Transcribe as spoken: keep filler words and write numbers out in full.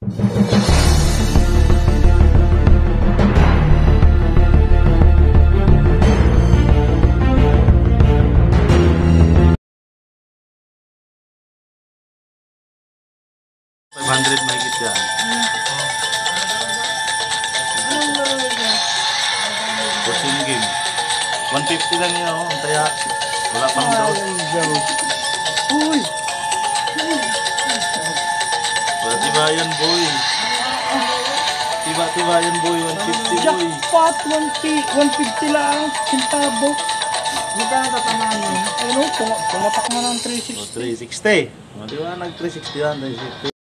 five hundred mahigit yan. Fortune game. one fifty lang yun, oh. Kaya wala pang daw. Uy! Wala tibayan, boy. Tiba-tiba yan, boy. one fifty, boy. Jackpot! one fifty lang. Centavo. Magkano tatamaan mo? Ano? Tumatak mo ng three sixty. three sixty. O, di ba? Nag three sixty yan. three sixty.